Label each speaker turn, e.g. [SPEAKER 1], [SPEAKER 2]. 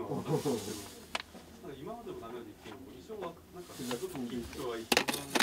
[SPEAKER 1] は分かったんですけど、なんか今までの流れで言っても一応なんかちょっとヒントは一番